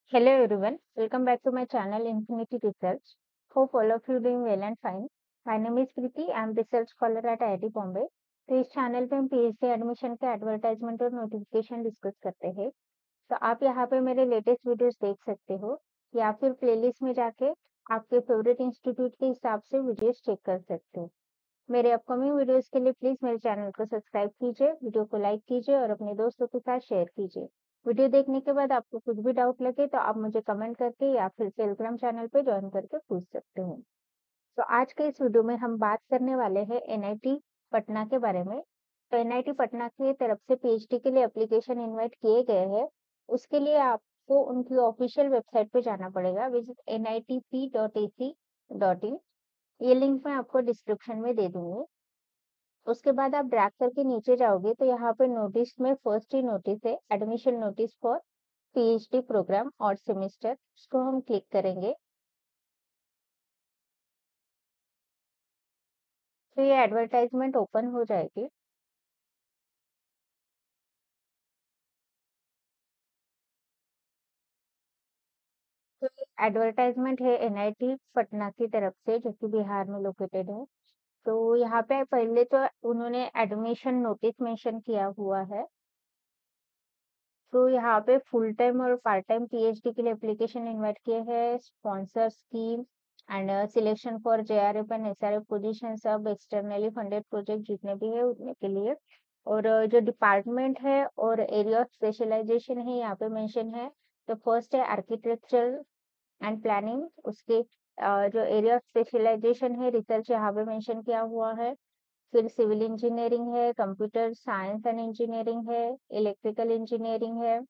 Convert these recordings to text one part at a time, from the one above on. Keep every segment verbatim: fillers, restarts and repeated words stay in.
Hello everyone, welcome back to my channel Infinity Research. Hope all of you doing well and fine. My name is Preeti, I am research scholar at I I T Bombay. तो इस channel पे हम PhD admission के advertisement और notification discuss करते हैं। तो आप यहाँ पे मेरे लेटेस्ट वीडियोस देख सकते हो या फिर प्लेलिस्ट में जाके आपके फेवरेट इंस्टीट्यूट के हिसाब से वीडियोस चेक कर सकते हो। मेरे अपकमिंग वीडियोस के लिए प्लीज मेरे चैनल को सब्सक्राइब कीजिए, वीडियो को लाइक कीजिए और अपने दोस्तों के साथ शेयर कीजिए। वीडियो देखने के बाद आपको कुछ भी डाउट लगे तो आप मुझे कमेंट करके या फिर टेलीग्राम चैनल पे ज्वाइन करके पूछ सकते हो। तो आज के इस वीडियो में हम बात करने वाले हैं एनआईटी पटना के बारे में। तो एनआईटी पटना की तरफ से पीएचडी के लिए एप्लीकेशन इनवाइट किए गए हैं। उसके लिए आपको उनकी ऑफिशियल वेबसाइट पे जाना पड़ेगा, visit N I T P dot A C dot in. ये लिंक मैं आपको डिस्क्रिप्शन में दे दूंगी। उसके बाद आप ड्रैग करके नीचे जाओगे तो यहाँ पे नोटिस में फर्स्ट ही नोटिस है, admission notice for PhD programme और सेमेस्टर। इसको हम क्लिक करेंगे तो ये एडवर्टाइजमेंट ओपन हो जाएगी। तो ये एडवर्टाइजमेंट है एनआईटी पटना की तरफ से, जो कि बिहार में लोकेटेड है। तो यहाँ पे पहले तो उन्होंने एडमिशन नोटिस मेंशन किया हुआ है। तो यहाँ पे फुल टाइम और पार्ट टाइम पीएचडी के लिए एप्लीकेशन इनवाइट किए हैं, sponsor scheme and selection for JRF and SRF position, सब एक्सटर्नली फंडेड प्रोजेक्ट जितने भी है उतने के लिए। और अ, जो डिपार्टमेंट है और एरिया ऑफ स्पेशलाइजेशन है यहाँ पे मेंशन है। तो फर्स्ट है आर्किटेक्चर एंड प्लानिंग। उसके अ, जो एरिया ऑफ स्पेशलाइजेशन है रिसर्च यहाँ पे मेंशन किया हुआ है। फिर सिविल इंजीनियरिंग है, कंप्यूटर साइंस एंड इंजीनियरिंग है, इलेक्ट्रिकल इंजीनियरिंग है।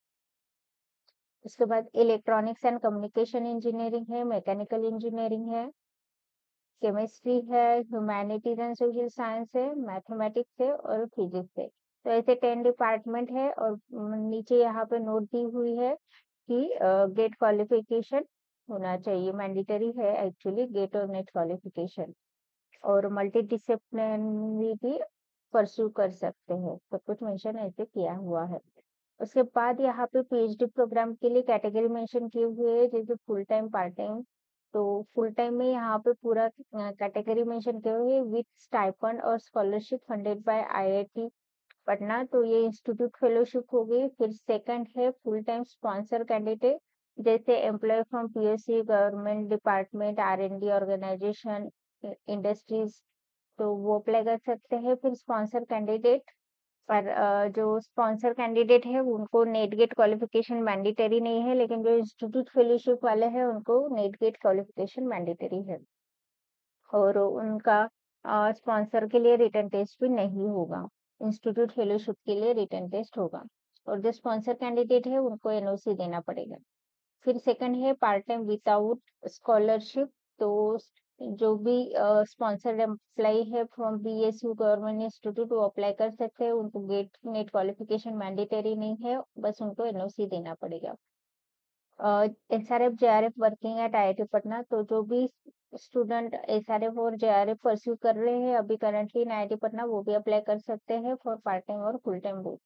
उसके बाद इलेक्ट्रॉनिक्स एंड कम्युनिकेशन इंजीनियरिंग है, मैकेनिकल इंजीनियरिंग है, केमिस्ट्री है, ह्यूमैनिटीज एंड सोशल साइंस है, मैथमेटिक्स है और फिजिक्स है। तो ऐसे टेन डिपार्टमेंट है और म, नीचे यहाँ पे नोट दी हुई है कि गेट क्वालिफिकेशन होना चाहिए, मैंडेटरी है एक्चुअली गेट और नेट क्वालिफिकेशन। और मल्टी डिसिप्लिनरी परस्यू कर सकते हैं, सब कुछ मेंशन ऐसे किया हुआ है। उसके बाद यहाँ पे पीएचडी प्रोग्राम के लिए कैटेगरी मेंशन किए हुए हैं, जैसे फुल टाइम पार्ट टाइम। तो फुल टाइम में यहाँ पे पूरा कैटेगरी मेंशन किए हुए हैं, विथ स्टाइपेंड और scholarship funded by IIT Patna. तो ये इंस्टीट्यूट फेलोशिप हो गई। फिर सेकंड है फुल टाइम स्पॉन्सर कैंडिडेट, जैसे employ from PSC, government department, R and D organisation, industries, तो वो अप्लाई कर सकते हैं। फिर स्पॉन्सर कैंडिडेट पर अ, जो स्पॉन्सर कैंडिडेट है उनको नेट गेट क्वालिफिकेशन मैंडेटरी नहीं है, लेकिन जो इंस्टीट्यूट फेलोशिप वाले हैं उनको नेट गेट क्वालिफिकेशन मैंडेटरी है। और उनका स्पॉन्सर के लिए रिटर्न टेस्ट भी नहीं होगा, इंस्टीट्यूट फेलोशिप के लिए रिटर्न टेस्ट होगा। और जो स्पॉन्सर कैंडिडेट है उनको एनओसी देना पड़ेगा। फिर सेकंड है पार्ट टाइम विदाउट स्कॉलरशिप। तो जो भी स्पॉन्सर्ड एम्प्लॉय है फ्रॉम बीएसयू गवर्नमेंट इंस्टीट्यूट वो अप्लाई कर सकते हैं, उनको गेट नेट क्वालिफिकेशन मैंडेटरी नहीं है, बस उनको एनओसी देना पड़ेगा। SRF JRF working at IIT Patna. तो जो भी स्टूडेंट एसआरएफ और जेआरएफ परस्यू कर रहे हैं अभी करंटली इन आईआईटी पटना, वो भी अप्लाई कर सकते हैं फॉर पार्ट टाइम और फुल टाइम बोथ।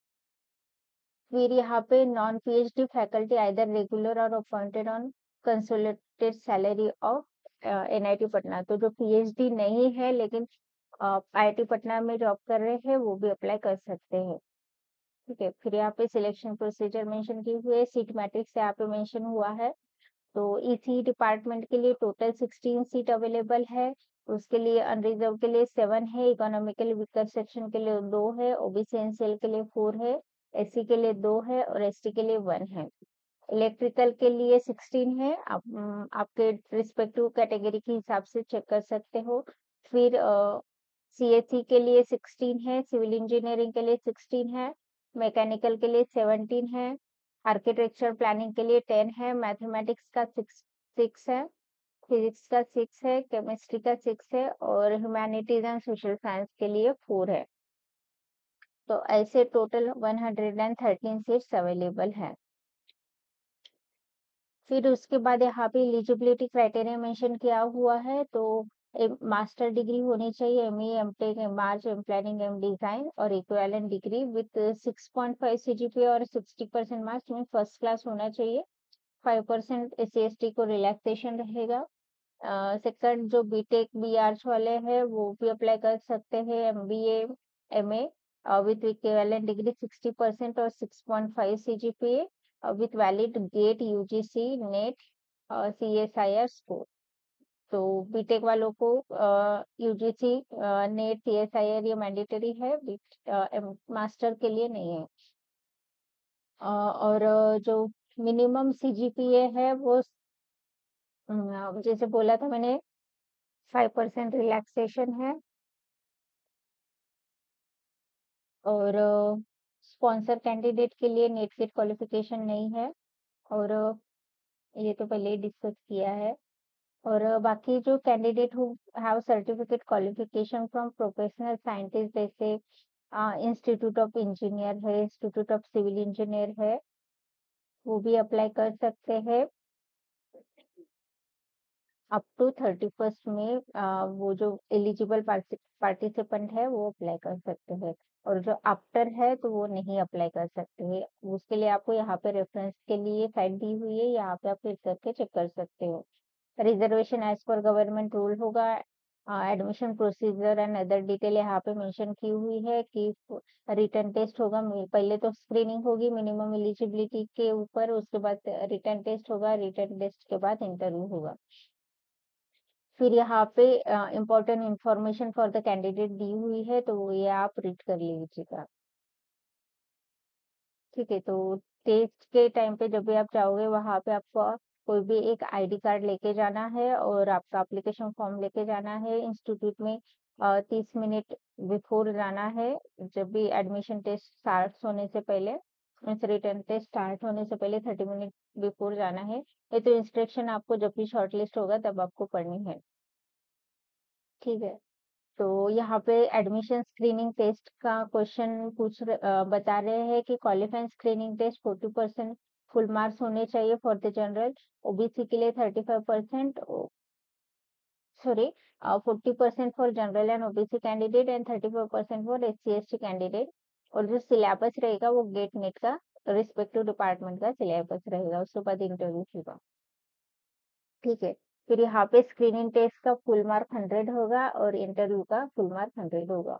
फिर यहाँ पे non PhD faculty either regular और appointed on consolidated salary of NIT Patna. तो जो पीएचडी नहीं है लेकिन आईआईटी पटना में जॉब कर रहे हैं वो भी अप्लाई कर सकते हैं। ठीक है। फिर यहाँ पे सिलेक्शन प्रोसीजर मेंशन की हुई है, सीट मैट्रिक्स यहाँ पे मेंशन हुआ है। तो ईसी डिपार्टमेंट के लिए टोटल सिक्सटीन सीट अवेलेबल है। उसके लिए अनरिजर्व के लिए सेवन है, इकोनॉमिकल वीकर सेक्शन के लिए दो है, ओबीसी एनसीएल के लिए फोर है, एससी के लिए दो है और एसटी के लिए वन है। इलेक्ट्रिकल के लिए सिक्सटीन है, आप अम, आपके रिस्पेक्टिव कैटेगरी के हिसाब से चेक कर सकते हो। फिर सीएससी के लिए सिक्सटीन है, सिविल इंजीनियरिंग के लिए सिक्सटीन है, मैकेनिकल के लिए सेवनटीन है, आर्किटेक्चर प्लानिंग के लिए टेन है, मैथमेटिक्स का सिक्स सिक्स है, फिजिक्स का सिक्स है, केमिस्ट्री का सिक्स है और ह्यूमैनिटीज एंड सोशल साइंस के लिए फोर है। तो ऐसे total one hundred thirteen seats available है। फिर उसके बाद यहाँ पे एलिजिबिलिटी क्राइटेरिया मेंशन किया हुआ है। तो मास्टर डिग्री होनी चाहिए, M E M tech M arch M planning M design और equivalent degree with six point five CGPA और सिक्सटी परसेंट मार्क्स में फर्स्ट क्लास होना चाहिए। Five percent S C S T को रिलैक्सेशन रहेगा। Second जो बीटेक बी आर्च वाले हैं वो भी अप्लाई कर सकते हैं, MBA MA with equivalent degree sixty percent और six point five CGPA with valid GATE UGC NET C S I R score. तो बीटेक वालों को UGC NET C S I R ये मैंडेटरी है, मास्टर के लिए नहीं है। अ, और अ, जो मिनिमम सीजीपीए है वो अ, जैसे बोला था मैंने फाइव परसेंट रिलैक्सेशन है। और स्पॉन्सर कैंडिडेट के लिए नेट गेट क्वालिफिकेशन नहीं है। और अ, ये तो पहले ही डिस्कस किया है। और अ, बाकी जो candidate who have certificate qualification from professional scientist जैसे इंस्टीट्यूट ऑफ इंजीनियर है, इंस्टीट्यूट ऑफ सिविल इंजीनियर है, वो भी अप्लाई कर सकते हैं। अप टू थर्टी फर्स्ट में अ, वो जो एलिजिबल पार्टिसिपेंट है वो अप्लाई कर सकते हैं। और जो आफ्टर है तो वो नहीं अप्लाई कर सकते हैं। उसके लिए आपको यहाँ पे रेफरेंस के लिए साइट दी हुई है, यहाँ पे आप क्लिक करके चेक कर सकते हो। Reservation as per government rule होगा। Admission procedure and other detail यहाँ पे मेंशन की हुई है कि रिटर्न टेस्ट होगा। मे- पहले तो स्क्रीनिंग होगी मिनिमम एलिजिबिलिटी के ऊपर, उसके बाद रिटर्न टेस्ट होगा, रिटर्न टेस्ट के बाद इंटरव्यू होगा। फिर यहाँ पे important information for the candidate दी हुई है, तो वो ये आप रीड कर लीजिएगा। ठीक है, तो टेस्ट के टाइम पे जब भी आप जाओगे वहाँ पे आपको कोई भी एक आईडी कार्ड लेके जाना है और आपका एप्लीकेशन फॉर्म लेके जाना है। इंस्टीट्यूट में तीस मिनट बिफोर जाना है, जब भी एडमिशन टेस्ट स्टार्ट होने से पहले, रिटर्न टेस्ट स्टार्ट होने से पहले थर्टी मिनट बिफोर जाना है। ये तो इंस्ट्रक्शन आपको जब भी शॉर्टलिस्ट होगा तब आपको पढ़नी है। ठीक है, तो यहाँ पे एडमिशन स्क्रीनिंग टेस्ट का क्वेश्चन पूछ रहे- अ, बता रहे हैं कि qualifying screening test forty percent full marks होने चाहिए फॉर द जनरल, ओबीसी के लिए thirty five percent, sorry forty percent for general and OBC candidate and thirty five percent for S C S T candidate. और जो syllabus रहेगा वो GATE NET का respective department का सिलेबस रहेगा, उसके बाद इंटरव्यू होगा। ठीक है, फिर यहाँ पे स्क्रीनिंग टेस्ट का फुल मार्क हंड्रेड होगा और इंटरव्यू का फुल मार्क हंड्रेड होगा।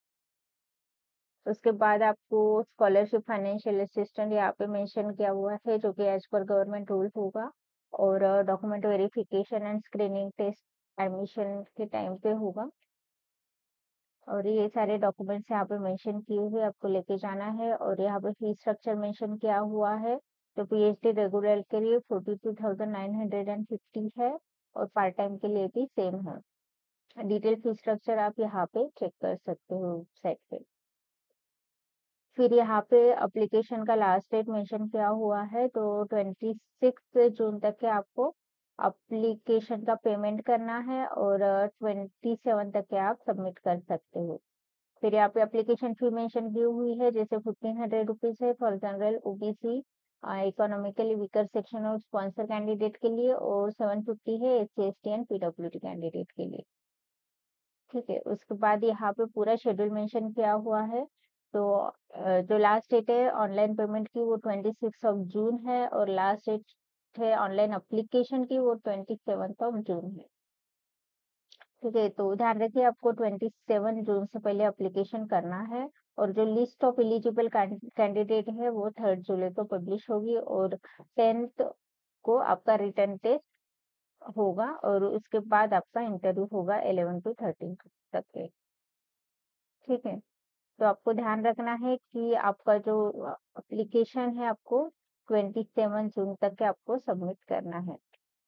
उसके बाद आपको स्कॉलरशिप फाइनेंशियल असिस्टेंट यहाँ पे मेंशन किया हुआ है, जो कि एज पर गवर्नमेंट रूल होगा। और document verification and screening test admission के टाइम पे होगा। और ये सारे डॉक्यूमेंट्स यहाँ पे मेंशन किए हुए आपको लेके जाना है। और यहाँ पे फीस स्ट्रक्चर मेंशन किया हुआ है। तो पीएचडी रेगुलर के लिए forty two thousand nine hundred and fifty है और पार्ट टाइम के लिए भी सेम है। डिटेल फीस स्ट्रक्चर आप यहाँ पे चेक कर सकते हो वेबसाइट पे। फिर यहाँ पे एप्लीकेशन का लास्ट डेट मेंशन किया हुआ है, तो ट्वेंटी सिक्स जून तक के आपको एप्लीकेशन का पेमेंट करना है और ट्वेंटी सेवन तक के आप सबमिट कर सकते हो। फिर यहाँ पे एप्लीकेशन फी मेंशन की हुई है, जैसे फिफ्टीन हंड्रेड रुपीज है for general OBC economically weaker section और स्पॉन्सर कैंडिडेट के लिए, और सेवन फिफ्टी है S C S T and पीडब्ल्यूडी कैंडिडेट के लिए। ठीक है, उसके बाद यहाँ पे पूरा शेड्यूल मेंशन किया हुआ है। तो अ, जो लास्ट डेट है ऑनलाइन पेमेंट की वो ट्वेंटी सिक्स ऑफ जून है और लास्ट डेट है ऑनलाइन एप्लीकेशन की वो ट्वेंटी सेवन ऑफ जून है। ठीक है, तो ध्यान रखिए आपको ट्वेंटी सेवन जून से पहले एप्लीकेशन करना है। और जो लिस्ट ऑफ एलिजिबल कैंडिडेट है वो थर्ड जुलाई को पब्लिश होगी और टेंथ को आपका रिटर्न टेस्ट होगा और उसके बाद आपका इंटरव्यू होगा इलेवन टू थर्टीन तक के। ठीक है, तो आपको ध्यान रखना है कि आपका जो एप्लीकेशन है आपको ट्वेंटी सेवन जून तक के आपको सबमिट करना है।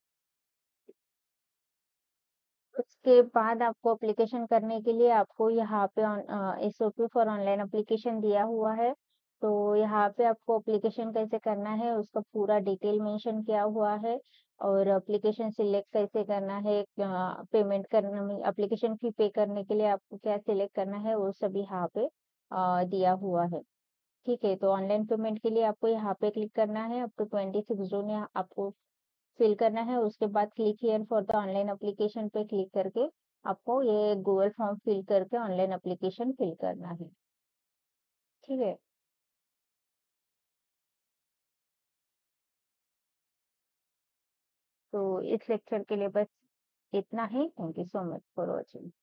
उसके बाद आपको एप्लीकेशन करने के लिए आपको यहाँ पे एसओपी फॉर ऑनलाइन एप्लीकेशन दिया हुआ है। तो यहाँ पे आपको एप्लीकेशन कैसे करना है उसका पूरा डिटेल मेंशन किया हुआ है। और एप्लीकेशन सिलेक्ट कैसे करना है, पेमेंट करने में एप्लीकेशन फी पे करने के लिए आपको क्या सिलेक्ट करना है वो सभी यहाँ पे अ, दिया हुआ है। ठीक है, तो ऑनलाइन पेमेंट के लिए आपको यहाँ पे क्लिक करना है, up to twenty six June यहाँ आपको फिल करना है। उसके बाद click here for the online application पे क्लिक करके आपको ये गूगल फॉर्म फिल करके ऑनलाइन एप्लीकेशन फिल करना है। ठीक है, तो इस लेक्चर के लिए बस इतना ही। Thank you so much for watching.